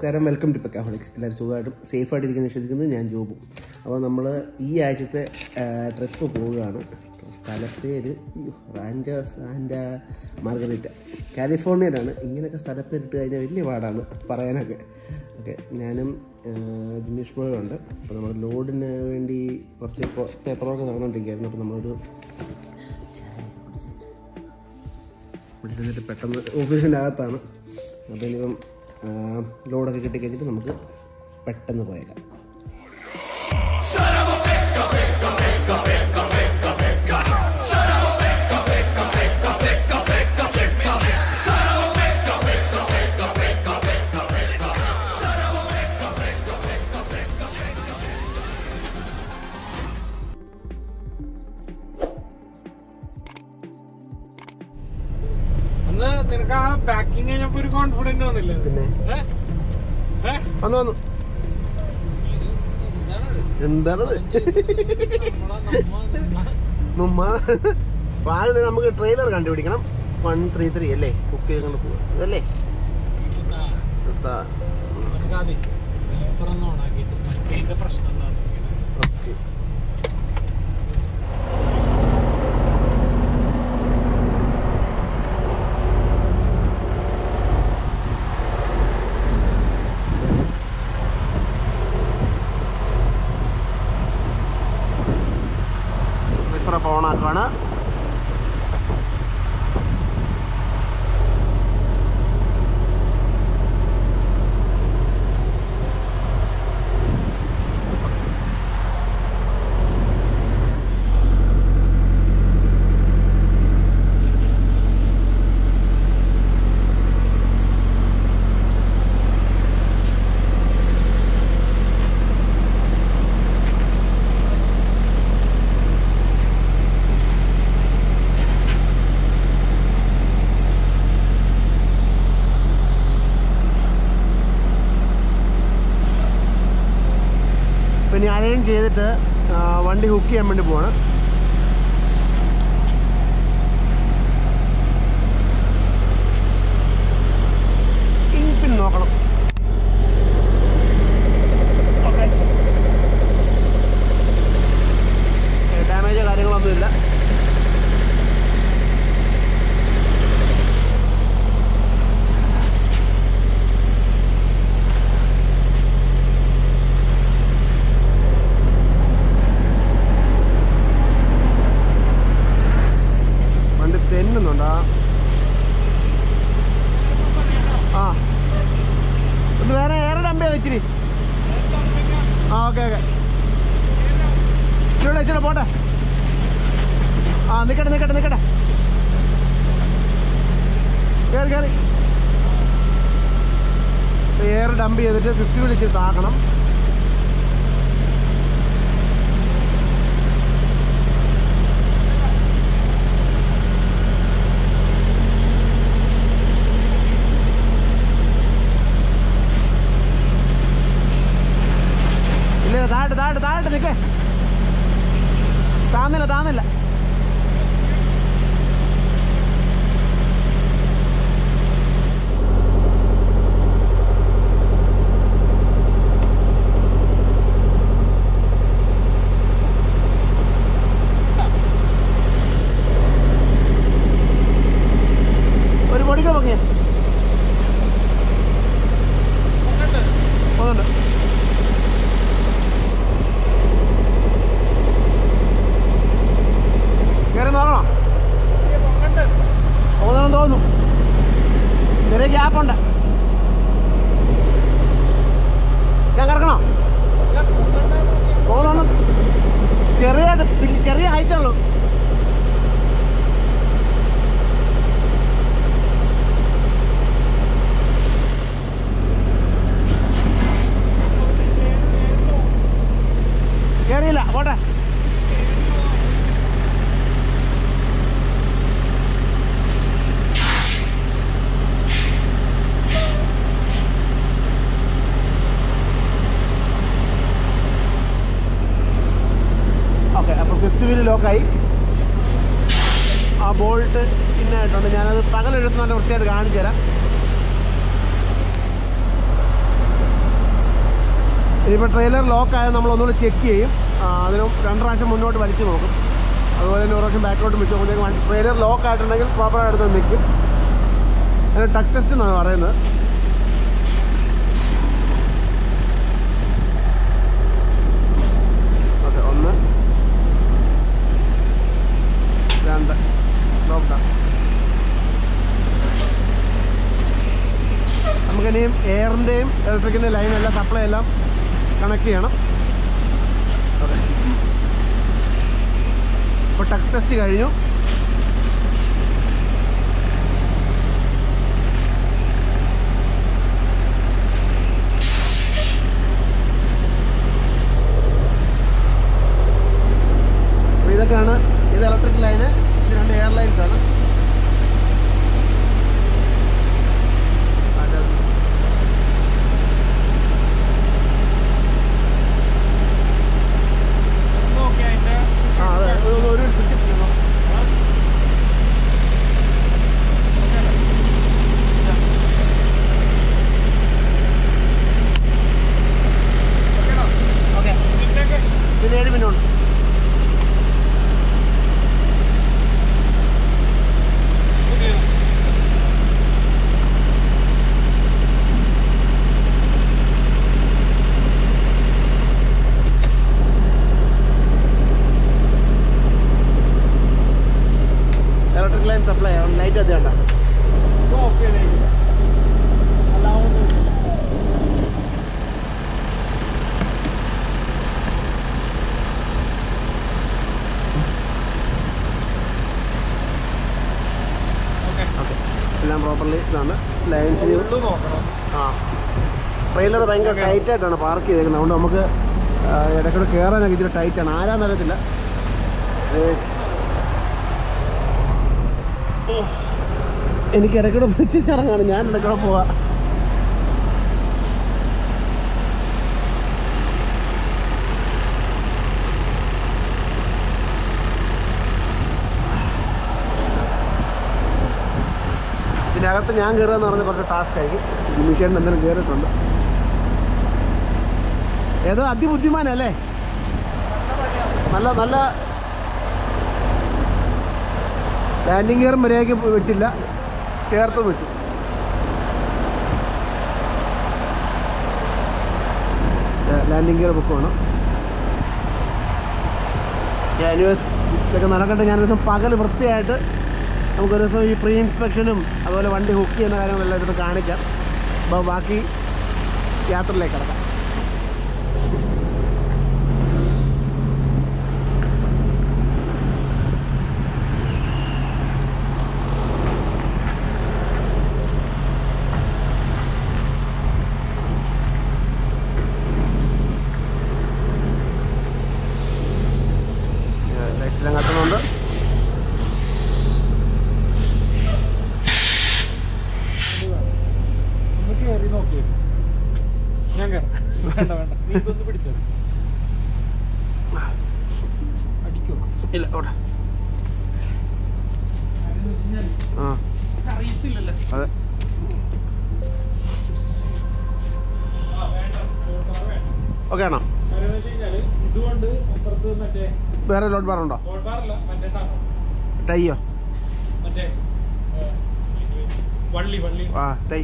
നമസ്കാരം, welcome to പെക്കാഹോളിക്സ്. എല്ലാവരും സുഖമായിട്ടും സേഫായിട്ടിരിക്കുന്ന വിശ്വസിക്കുന്നത്. ഞാൻ ജോബും. അപ്പോൾ നമ്മൾ ഈ ആഴ്ചത്തെ ട്രിപ്പ് പോവുകയാണ്. സ്ഥലപ്പേര് റാഞ്ചേഴ്സ് ആൻഡ് മാർഗരേറ്റ, കാലിഫോർണിയയിലാണ്. ഇങ്ങനെയൊക്കെ സ്ഥലപ്പേരിട്ട് കഴിഞ്ഞാൽ വലിയ പാടാണ് പറയാനൊക്കെ. ഓക്കെ, ഞാനും ജിമീഷ് ബോയും ഉണ്ട്. അപ്പോൾ നമ്മൾ ലോഡിന് വേണ്ടി കുറച്ച് പേപ്പർ വർക്ക് നടന്നുകൊണ്ടിരിക്കുകയായിരുന്നു. അപ്പോൾ നമ്മളൊരു എന്നിട്ട് പെട്ടെന്ന് ഓഫീസിൻ്റെ അകത്താണ്. അപ്പോൾ ഇനിയിപ്പം ലോഡൊക്കെ കിട്ടിക്കഴിഞ്ഞിട്ട് നമുക്ക് പെട്ടെന്ന് പോയേക്കാം. നിനക്ക് ആ പാക്കിങ് കഴിഞ്ഞപ്പോ ഒരു കോൺഫിഡന്റ് വന്നില്ല? പിന്നെ വന്നു എന്താണത് ആദ്യം നമുക്ക് ട്രെയിലർ കണ്ടുപിടിക്കണം. 133 അല്ലേ ബുക്ക് ചെയ്തുകൊണ്ട് പോവാ. ഇതല്ലേ പ്രശ്നം. ഓക്കെ, ഓണാക്കാണ്. പിന്നെ അറേഞ്ച് ചെയ്തിട്ട് വണ്ടി ഹുക്ക് ചെയ്യാൻ വേണ്ടി പോവാണ്. ഇൻപിൻ നോക്കണം. ഓക്കെ, ഡാമേജോ കാര്യങ്ങളൊന്നുമില്ല. തെന്നുന്നുണ്ടോ? ആ, ഒന്ന് വേറെ ഏറെ ഡമ്പേ വെച്ചിരി. ആ, ഓക്കെ ഓക്കെ, ഇവിടെ വെച്ചിട്ട് പോട്ടെ. ആ, നിൽക്കട്ടെ നിൽക്കട്ടെ നിൽക്കട്ടെ, കയറി കയറി. ഏറെ ഡംപ് ചെയ്തിട്ട് 50 വിളിച്ച് താക്കണം. താഴെ നിൽക്കേ, താന്നില്ല. ഒരു പൊടിക്കോ പൊങ്ങിയ പോകുന്നുണ്ട്. നോക്കണം, പോകുന്നു തോന്നുന്നു. ചെറിയ ഗ്യാപ്പുണ്ട്. ഞാൻ കിടക്കണോ? പോകുന്നു. ചെറിയ ഹൈറ്റ് ഉള്ളൂ. കേറിയില്ല, പോട്ടെ. ഓക്കെ, അപ്പോൾ 50 വീല് ലോക്കായി. ആ ബോൾട്ട് ഇന്നായിട്ടുണ്ട്. ഞാനത് പകലെടുത്ത് നല്ല വൃത്തിയായിട്ട് കാണിച്ചു തരാം. ഇനിയിപ്പോൾ ട്രെയിലർ ലോക്കായത് നമ്മൾ ഒന്നുകൂടി ചെക്ക് ചെയ്യും. അതിനും 2 പ്രാവശ്യം മുന്നോട്ട് വലിച്ചു നോക്കും. അതുപോലെ തന്നെ 1 പ്രാവശ്യം ബാക്കോട്ട് വെച്ച് നോക്കുമ്പോഴേക്കും ട്രെയിലർ ലോക്ക് ആയിട്ടുണ്ടെങ്കിൽ പ്രോപ്പറായിട്ട് അടുത്ത് നിൽക്കും. അതിന് ടക്ക് ടെസ്റ്റ് എന്നാണ് പറയുന്നത്. Okay, 1 2 lock. നമുക്കിനിയും എയറിൻ്റെയും ഇലക്ട്രിക്കിൻ്റെയും ലൈനെല്ലാം സപ്ലൈ എല്ലാം കണക്ട് ചെയ്യണം. ഓക്കെ, ഇപ്പോൾ ടക്ക് ടെസ്റ്റ് കഴിഞ്ഞു. അപ്പോൾ ഇതൊക്കെയാണ്. ഇത് ഇലക്ട്രിക് ലൈന്, ഇത് 2 എയർ ലൈൻസാണ്. പിന്നെ 7 മിനിറ്റ്. ഇലക്ട്രിക് ലൈൻ സപ്ലൈ ആവും. ലൈറ്റ് അത് വേണ്ട. എല്ലാം പ്രോപ്പർലി ഇതാണ് ലൈൻസിന്. ട്രെയിലർ ഭയങ്കര ടൈറ്റായിട്ടാണ് പാർക്ക് ചെയ്തേക്കുന്നത്. അതുകൊണ്ട് നമുക്ക് ഇടയ്ക്കൂടെ കയറാനൊക്കെ ഇച്ചിരി ടൈറ്റാണ്. ആരാന്ന് അറിയത്തില്ല. എനിക്ക് ഇടയ്ക്കൂടെ പിടിച്ച് ചടങ്ങാണ്. ഞാൻ ഇടയ്ക്കൂടെ പോവാ. ഇതിനകത്ത് ഞാൻ കയറുകയെന്ന് പറഞ്ഞാൽ കുറച്ച് ടാസ്ക് ആയിരിക്കും. ജിമ്മിഷേട്ടൻ എന്തെങ്കിലും കയറിയിട്ടുണ്ട്. ഏതോ അതിബുദ്ധിമാനല്ലേ. നല്ല നല്ല ലാൻഡിങ് ഗിയർ മര്യാദയ്ക്ക് വെച്ചില്ല, ചേർത്ത് വെച്ചു. ലാൻഡിങ് ഗിയർ ബുക്കാണ്. ആനിവേഴ്സ് ഇതൊക്കെ നടക്കട്ടെ. ഞാനൊരു ദിവസം പകൽ വൃത്തിയായിട്ട് നമുക്കൊരു ദിവസം ഈ പ്രീ ഇൻസ്പെക്ഷനും അതുപോലെ വണ്ടി ഹുക്ക് ചെയ്യുന്ന കാര്യങ്ങളെല്ലാം ഇതിട്ട് കാണിക്കാം. അപ്പോൾ ബാക്കി യാത്രയിലേക്ക് കിടക്കാം. ലൈറ്റ്സിലും കത്തുന്നുണ്ട്. ഇല്ല ഓടെ. അതെ, ഓക്കെ ആണോ? വേറെ ലോഡ് ബാർ ഉണ്ടോ? ടൈയോ? ആ ടൈ.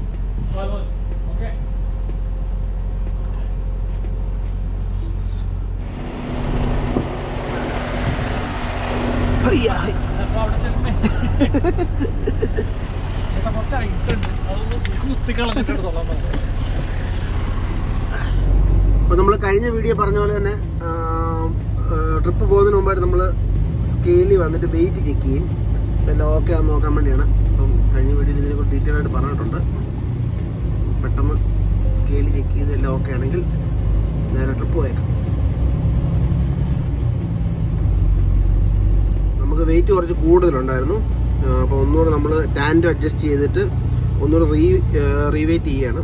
അപ്പോൾ നമ്മൾ കഴിഞ്ഞ വീഡിയോ പറഞ്ഞ പോലെ തന്നെ ട്രിപ്പ് പോകുന്നതിന് മുമ്പായിട്ട് നമ്മൾ സ്കെയിലിൽ വന്നിട്ട് വെയിറ്റ് ചെക്ക് ചെയ്യും. എല്ലാം ഓക്കെ ആണെന്ന് നോക്കാൻ വേണ്ടിയാണ്. അപ്പം കഴിഞ്ഞ വീഡിയോയിൽ ഇതിനെക്കുറിച്ച് ഡീറ്റെയിൽ ആയിട്ട് പറഞ്ഞിട്ടുണ്ട്. പെട്ടെന്ന് സ്കെയിൽ ചെക്ക് ചെയ്ത് എല്ലാം ഓക്കെ ആണെങ്കിൽ നേരെ ട്രിപ്പ് പോയേക്കാം. നമുക്ക് വെയിറ്റ് കുറച്ച് കൂടുതലുണ്ടായിരുന്നു. അപ്പോൾ ഒന്നുകൂടെ നമ്മൾ ടാൻഡ് അഡ്ജസ്റ്റ് ചെയ്തിട്ട് ഒന്നുകൂടെ റീവെയിറ്റ് ചെയ്യാണ്.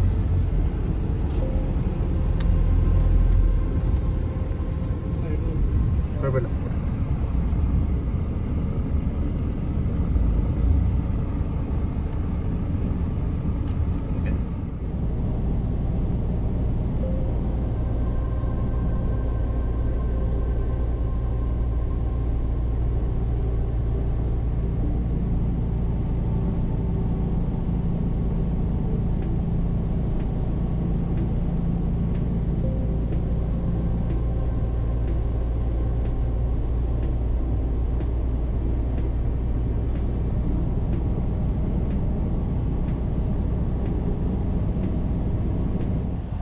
കുഴപ്പമില്ല.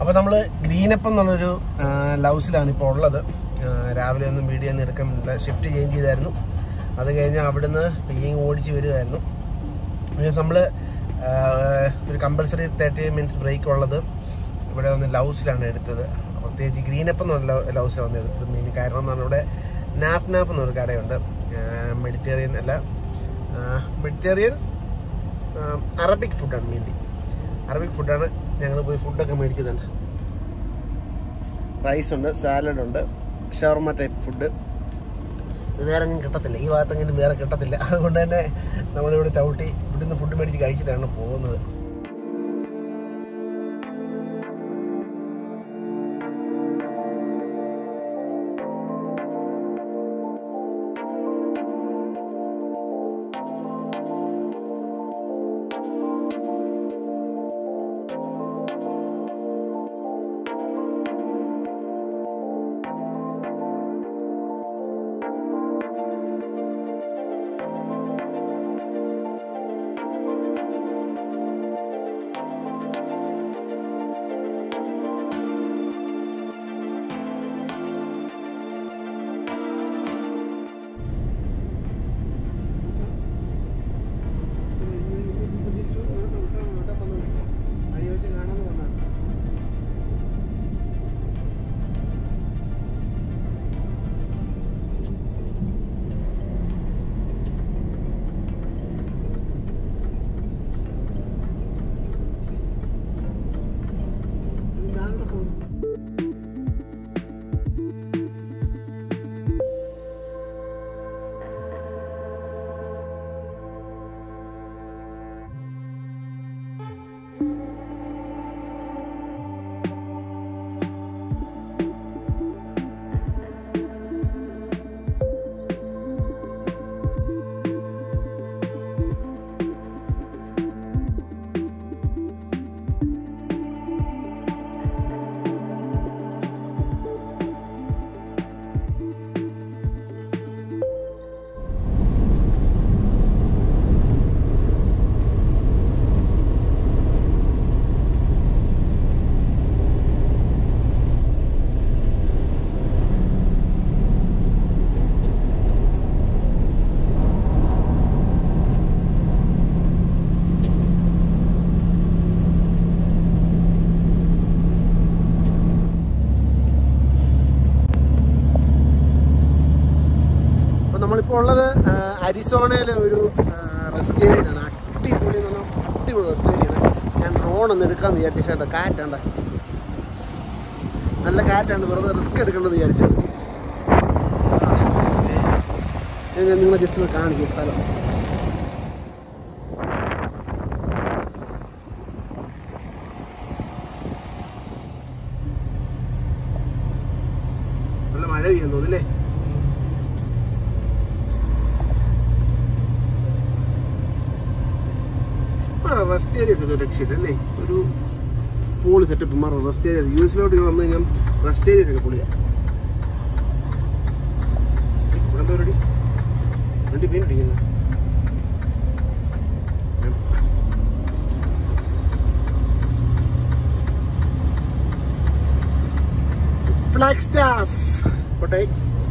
അപ്പോൾ നമ്മൾ ഗ്രീനപ്പം എന്നുള്ളൊരു ലൗസിലാണ് ഇപ്പോൾ ഉള്ളത്. രാവിലെ ഒന്നും വീഡിയോ ഒന്നും എടുക്കാൻ പറ്റില്ല, ഷിഫ്റ്റ് ചേഞ്ച് ചെയ്തായിരുന്നു. അത് കഴിഞ്ഞ് അവിടുന്ന് പെയ്യിങ് ഓടിച്ച് വരുമായിരുന്നു. നമ്മൾ ഒരു കമ്പൽസറി 30 മിനിറ്റ്സ് ബ്രേക്ക് ഉള്ളത് ഇവിടെ വന്ന് ലൗസിലാണ് എടുത്തത്. പ്രത്യേകിച്ച് ഗ്രീനപ്പം എന്നുള്ള ലൗസിലാണ് വന്ന് എടുത്തത്. മെയിൻ കാരണം എന്ന് പറഞ്ഞാൽ ഇവിടെ നാഫ് എന്നൊരു കടയുണ്ട്. മെഡിറ്റേറിയൻ അല്ല, മെഡിറ്റേറിയൻ അറബിക് ഫുഡാണ്. മെയിൻലി അറബിക് ഫുഡാണ്. ഞങ്ങൾ പോയി ഫുഡൊക്കെ മേടിച്ചതാണ്. റൈസ് ഉണ്ട്, സാലഡ് ഉണ്ട്, ഷവർമ ടൈപ്പ് ഫുഡ്. ഇത് വേറെ എങ്ങനെ കിട്ടത്തില്ല, ഈ ഭാഗത്തെങ്കിലും വേറെ കിട്ടത്തില്ല. അതുകൊണ്ട് തന്നെ നമ്മളിവിടെ ചവിട്ടി ഇവിടുന്ന് ഫുഡ് മേടിച്ച് കഴിച്ചിട്ടാണ് പോകുന്നത്. നമ്മളിപ്പോൾ ഉള്ളത് അരിസോണയിലെ ഒരു റെസ്റ്റ് ഏരിയയിലാണ്. അടിപൊളി എന്ന് പറഞ്ഞാൽ അടിപൊളി റെസ്റ്റ് ഏരിയയാണ്. ഞാൻ ഡ്രോൺ ഒന്ന് എടുക്കാമെന്ന് വിചാരിച്ചു. ചേട്ടാ കാറ്റാണ്ട, നല്ല കാറ്റാണ്, വെറുതെ റിസ്ക് എടുക്കണമെന്ന് വിചാരിച്ചത്. ഞാൻ നിങ്ങളെ ജസ്റ്റ് ഒന്ന് കാണിക്കും സ്ഥലം. നല്ല മഴ പെയ്യാൻ തോന്നില്ലേ? റെസ്റ്റ് ഏരിയസ് ഒക്കെ രക്ഷയിട്ടല്ലേ, ഒരു പോളി സെറ്റപ്പ് മാറും റെസ്റ്റ് ഏരിയസ്. യൂസിലോട്ട് വന്നു കഴിഞ്ഞാൽ റെസ്റ്റ് ഏരിയസ് ഒക്കെ പൊളിയാണ്. ഇവിടെ എന്താ പരിപാടി? വണ്ടി പെയിന്റ് അടിക്കുന്ന ഫ്ലാഗ്സ്റ്റാഫ് കോട്ടയം.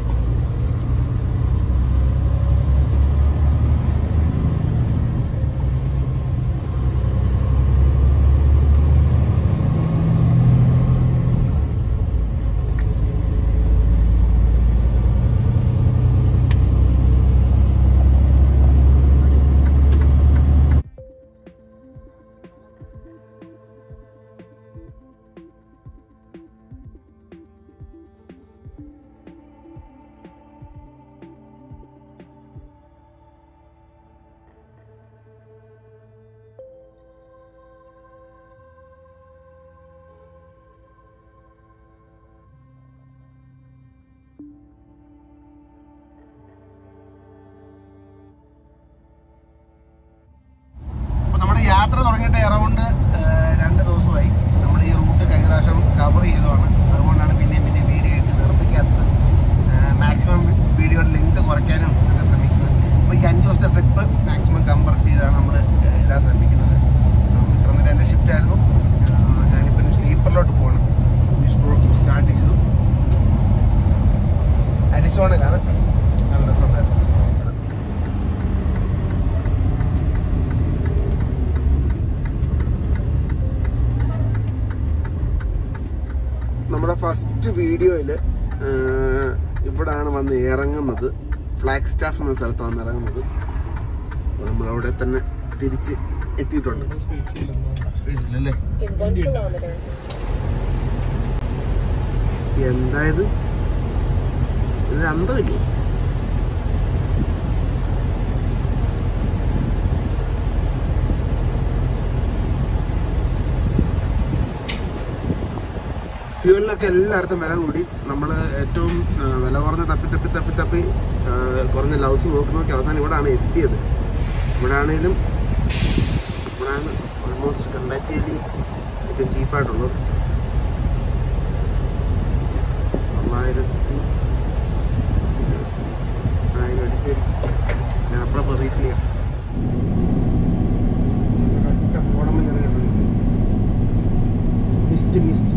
യാത്ര തുടങ്ങിയിട്ട് അറൗണ്ട് 2 ദിവസമായി. നമ്മൾ ഈ റൂട്ട് കഴിഞ്ഞ പ്രാവശ്യം കവർ ചെയ്തതാണ്. അതുകൊണ്ടാണ് പിന്നെയും വീഡിയോ ഇട്ട് നിർമ്മിക്കാത്തത്. മാക്സിമം വീഡിയോയുടെ ലെങ്ത് കുറയ്ക്കാനും ഒക്കെ ശ്രമിക്കുന്നത്. അപ്പോൾ ഈ 5 ദിവസത്തെ ട്രിപ്പ് മാക്സിമം കംപ്രസ് ചെയ്താണ് നമ്മൾ ഇടാൻ ശ്രമിക്കുന്നത്. ഇത്ര നേരം എൻ്റെ ഷിഫ്റ്റ് ആയിരുന്നു. ഞാനിപ്പോൾ സ്ലീപ്പറിലോട്ട് പോകണം. സോണിലാണ്. നല്ല രസമുണ്ടായിരുന്നു. നമ്മുടെ ഫസ്റ്റ് വീഡിയോയിൽ ഇവിടാണ് വന്ന് ഇറങ്ങുന്നത്. ഫ്ലാഗ് സ്റ്റാഫ് എന്ന സ്ഥലത്താണ് ഇറങ്ങുന്നത്. നമ്മളവിടെ തന്നെ തിരിച്ച് എത്തിയിട്ടുണ്ട്. സ്പേസിലല്ലേ എന്തായത് ഇതിന് അന്തമില്ലേ? ഫ്യൂവലിനൊക്കെ എല്ലായിടത്തും വില കൂടി. നമ്മൾ ഏറ്റവും വില കുറഞ്ഞ തപ്പി കുറഞ്ഞ ലൗസ് നോക്കി അവസാനം ഇവിടെയാണ് എത്തിയത്. ഇവിടെയാണെങ്കിലും ഇവിടെയാണ് ഓൾമോസ്റ്റ് കമ്പാരിറ്റീവ്ലി ഏറ്റവും ചീപ്പായിട്ടുള്ളത്. 9,000 അടിക്ക് ഞാൻ അപ്പുറം റീച്ച് ചെയ്യാം. മിസ്റ്റ്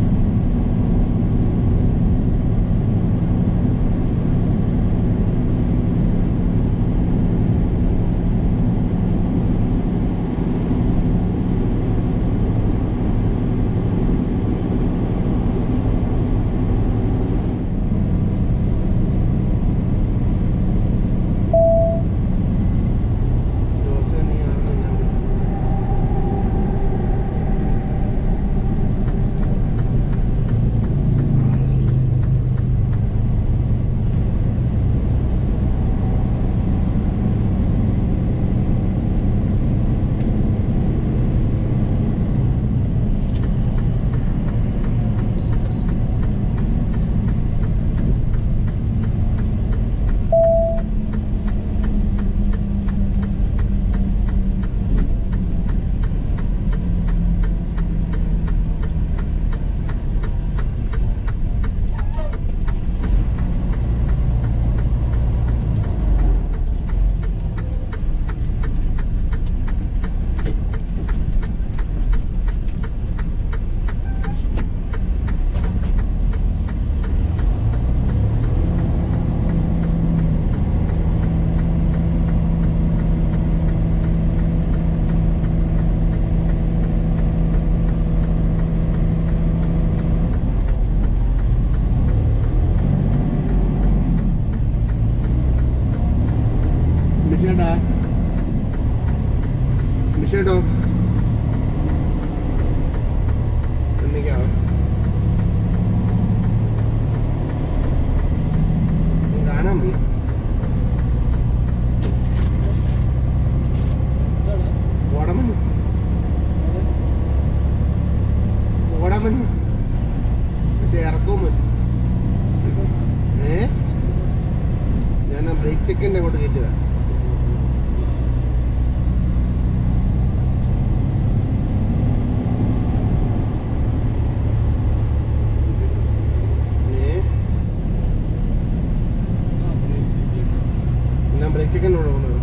മിഷേട്ടോ എന്നൊക്കെയാവും കാണാൻ പോയി. ഓടാമഞ്ഞ് മറ്റേ ഇറക്കവും ഞാൻ ബ്രേക്ക് ചെക്കിൻ്റെ അങ്ങോട്ട് കയറ്റിയതാണ്. ബ്രേക്ക് ചെക്കിൻ്റെ കൂടെ പോകുന്നത്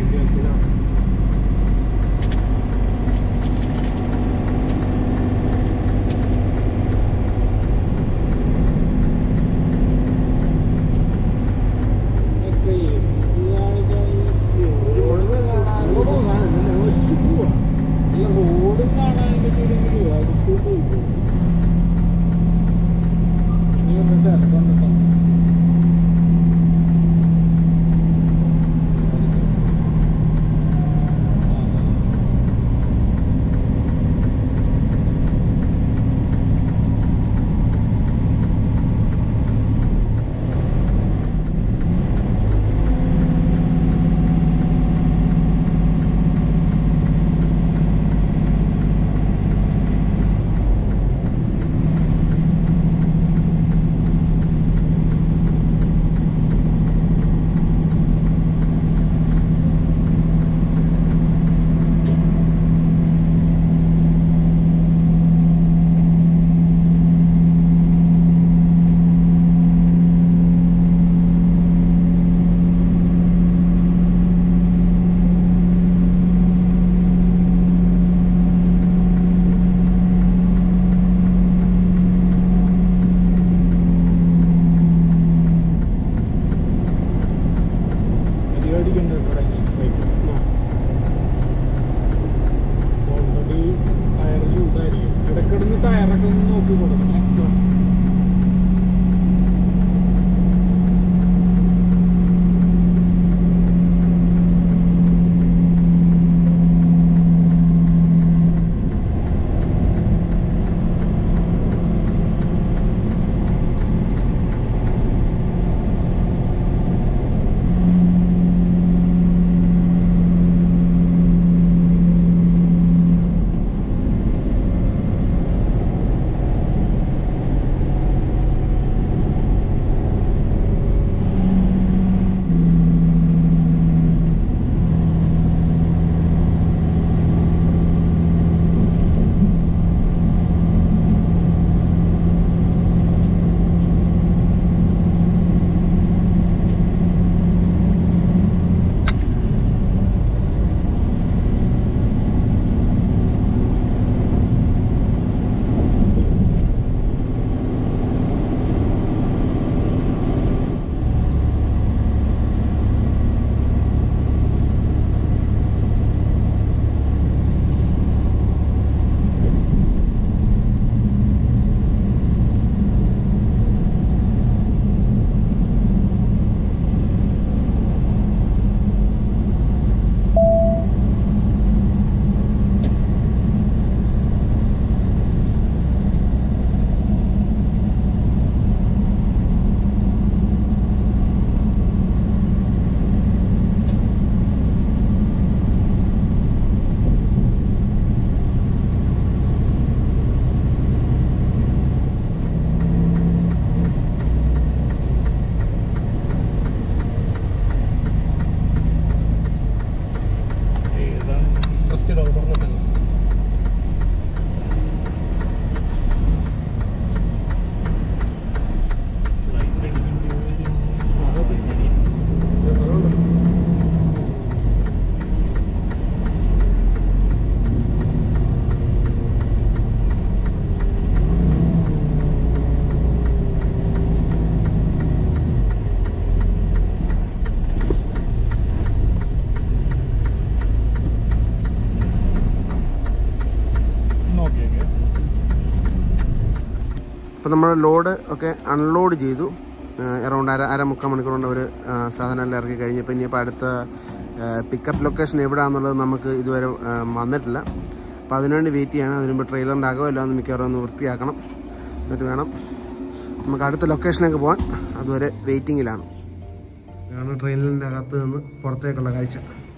അപ്പോൾ നമ്മൾ ലോഡ് ഒക്കെ അൺലോഡ് ചെയ്തു. അറൗണ്ട് മുക്കാൽ മണിക്കൂർ കൊണ്ട് ഒരു സാധനമെല്ലാം ഇറക്കി കഴിഞ്ഞപ്പോൾ ഇനിയിപ്പോൾ അടുത്ത പിക്കപ്പ് ലൊക്കേഷൻ എവിടെയാണെന്നുള്ളത് നമുക്ക് ഇതുവരെ വന്നിട്ടില്ല. അപ്പോൾ അതിനുവേണ്ടി വെയിറ്റ് ചെയ്യണം. അതിന് മുമ്പ് ട്രെയിലറിൻ്റെ അകമല്ലോ ഒന്ന് മിക്കവാറും ഒന്ന് വൃത്തിയാക്കണം. എന്നിട്ട് വേണം നമുക്ക് അടുത്ത ലൊക്കേഷനിലേക്ക് പോകാൻ. അതുവരെ വെയിറ്റിങ്ങിലാണ്. ഇതാണ് ട്രെയിനിൻ്റെ അകത്ത് നിന്ന് പുറത്തേക്കുള്ള കാഴ്ച.